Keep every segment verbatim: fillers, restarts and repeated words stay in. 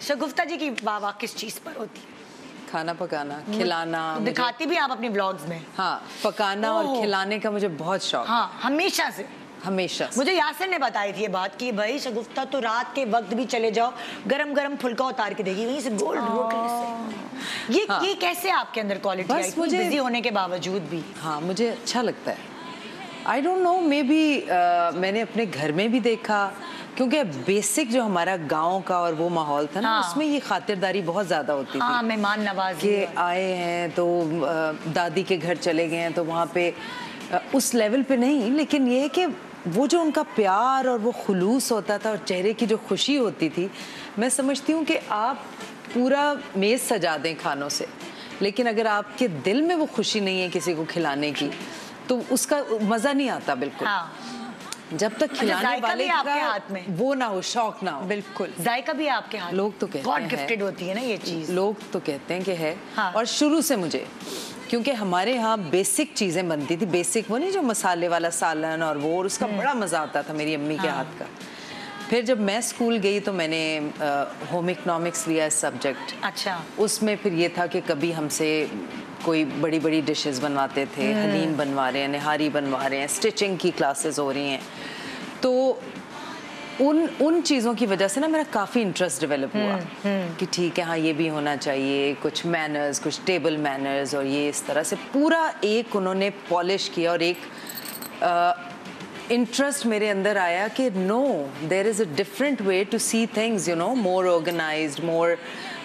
शगुफ्ता जी की वाह किस चीज पर होती है? खाना पकाना, खिलाना। दिखाती भी आप अपनी ब्लॉग्स में। हाँ, पकाना और खिलाने का मुझे बहुत शौक। हाँ, हमेशा से हमेशा से। मुझे यासिर ने बताई थी ये बात कि भाई शगुफ्ता तो रात के वक्त भी चले जाओ, गरम गरम फुल्का उतार के देगी वहीं से गोल्ड रोटी से। ये हाँ। ये कैसे आपके अंदर क्वालिटी आई मुझे बिजी होने के बावजूद भी? हाँ, मुझे अच्छा लगता है। I don't know, may be मैंने अपने घर में भी देखा, क्योंकि बेसिक जो हमारा गांव का और वो माहौल था ना, हाँ। उसमें ये खातिरदारी बहुत ज़्यादा होती हाँ, थी। मेहमान नवाज़ी के आए हैं तो दादी के घर चले गए हैं तो वहाँ पे उस लेवल पे नहीं, लेकिन ये है कि वो जो उनका प्यार और वो खुलूस होता था और चेहरे की जो खुशी होती थी, मैं समझती हूँ कि आप पूरा मेज़ सजा दें खानों से, लेकिन अगर आपके दिल में वो खुशी नहीं है किसी को खिलाने की, तो उसका मज़ा नहीं आता बिल्कुल। हाँ। जब तक खिलाने वाले आपके हाथ में वो ना हो, शौक ना हो। बिल्कुल, जायका भी आपके हाथ। लोग तो कहते हैं गॉड गिफ्टेड होती है ना ये चीज़। लोग तो कहते हैं कि है। हाँ। और शुरू से मुझे, क्योंकि हमारे यहाँ बेसिक चीज़ें बनती थी, बेसिक वो नहीं जो मसाले वाला सालन और वो, और उसका बड़ा मज़ा आता था मेरी अम्मी के हाथ का। फिर जब मैं स्कूल गई तो मैंने होम इकोनॉमिक्स लिया सब्जेक्ट। अच्छा। उसमें फिर ये था कि कभी हमसे कोई बड़ी बड़ी डिशेस बनवाते थे, हलीम बनवा रहे हैं, निहारी बनवा रहे हैं, स्टिचिंग की क्लासेस हो रही हैं, तो उन उन चीज़ों की वजह से ना मेरा काफ़ी इंटरेस्ट डेवलप हुआ कि ठीक है, हाँ ये भी होना चाहिए, कुछ मैनर्स, कुछ टेबल मैनर्स, और ये इस तरह से पूरा एक उन्होंने पॉलिश किया और एक इंटरेस्ट मेरे अंदर आया कि no, there is a different way to see things, you know, more organised, more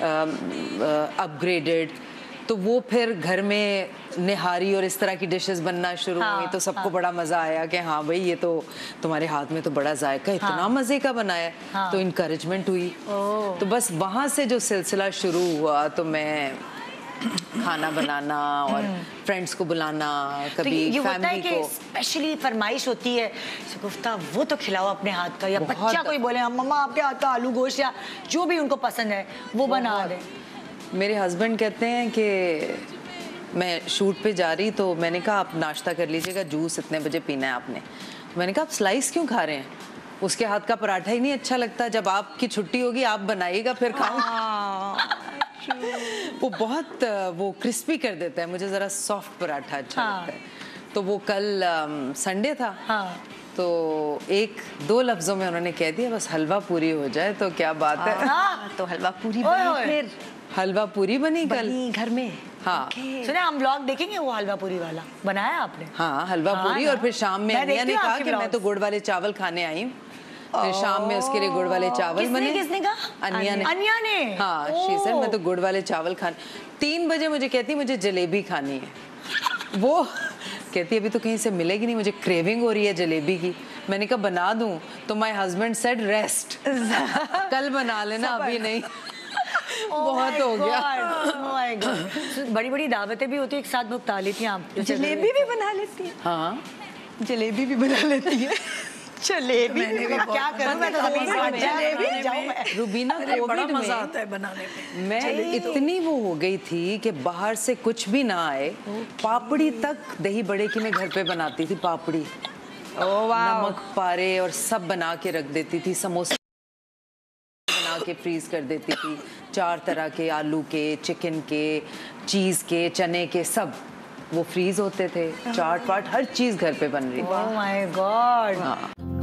upgraded. तो वो फिर घर में निहारी और इस तरह की डिशेस बनना शुरू हाँ, हुई, तो सबको हाँ। बड़ा मज़ा आया कि हाँ भाई ये तो तुम्हारे हाथ में तो बड़ा जायका, इतना हाँ। मज़े का बनाया। हाँ। तो इनकरेजमेंट हुई। तो बस वहाँ से जो सिलसिला शुरू हुआ, तो मैं खाना बनाना और फ्रेंड्स को बुलाना, कभी तो फैमिली को। स्पेशली फरमाइश होती है शगुफ्ता वो तो खिलाओ अपने हाथ का, या बच्चा कोई बोले मम्मा आपके हाथ का आलू गोश्त या जो भी उनको पसंद है वो बना दे। मेरे हस्बैंड कहते हैं कि मैं शूट पे जा रही, तो मैंने कहा आप नाश्ता कर लीजिएगा, जूस इतने बजे पीना है आपने। मैंने कहा आप स्लाइस क्यों खा रहे हैं, उसके हाथ का पराठा ही नहीं अच्छा लगता, जब आपकी छुट्टी होगी आप बनाइएगा फिर खाऊं। वो बहुत वो क्रिस्पी कर देता है, मुझे ज़रा सॉफ्ट पराठा अच्छा हाँ। लगता है। तो वो कल संडे था हाँ। तो एक दो लफ्जों में उन्होंने कह दिया बस हलवा पूरी हो जाए तो क्या बात है। हाँ, तो हलवा पूरी बनी, फिर हलवा पूरी बनी कल घर में। हाँ सुने हम ब्लॉग देखेंगे वो हलवा पूरी वाला बनाया आपने? हाँ, हलवा हाँ, पूरी। और फिर शाम में अनिया ने कहा कि मैं तो गुड़ वाले चावल खाने आई हूँ, फिर शाम में उसके लिए गुड़ वाले चावल बने। किसने कहा? अनिया ने। अनिया ने हाँ, शी सेड मैं तो गुड़ वाले चावल खाने। तीन बजे मुझे कहती मुझे जलेबी खानी है। वो कहती अभी तो कहीं से मिलेगी नहीं, मुझे क्रेविंग हो रही है जलेबी की। मैंने कहा बना दूं, तो माय हस्बैंड सेड रेस्ट, कल बना लेना अभी नहीं। बहुत हो गया। बड़ी बड़ी दावतें भी होती है, एक साथ भुगता लेती हैं आप? जलेबी भी बना लेती है? हाँ, जलेबी भी बना लेती है। जलेबी मैंने भी क्या करूं, मैं तो अभी जलेबी जाऊं मैं। रुबीना कोविड में आता है बनाने में। मैं इतनी वो हो गई थी कि बाहर से कुछ भी ना आए, पापड़ी तक दही बड़े की मैं घर पे बनाती थी। पापड़ी, नमक पारे और सब बना के रख देती थी, समोसे बना के फ्रीज कर देती थी, चार तरह के, आलू के, चिकन के, चीज के, चने के, सब वो फ्रीज होते थे। चाट वाट हर चीज घर पे बन रही। Oh my God.